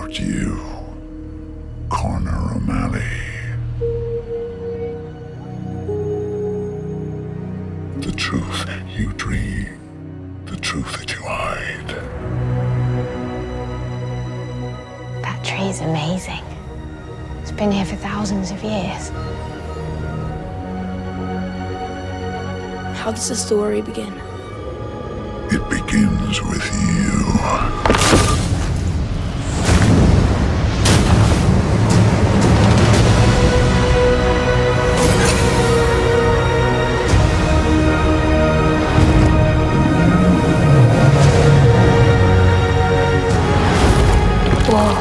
about you, Connor O'Malley. The truth you dream, the truth that you hide. That tree's amazing. It's been here for thousands of years. How does the story begin? It begins with you. Whoa.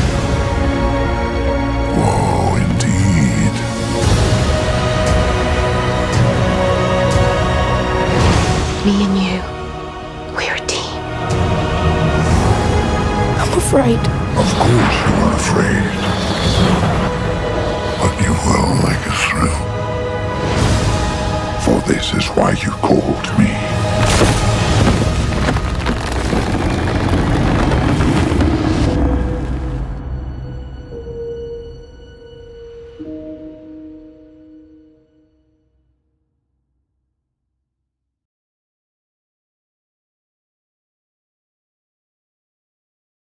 Whoa, indeed. Me and you, we're a team. I'm afraid. Of course you are afraid. But you will like a thrill. For this is why you called me.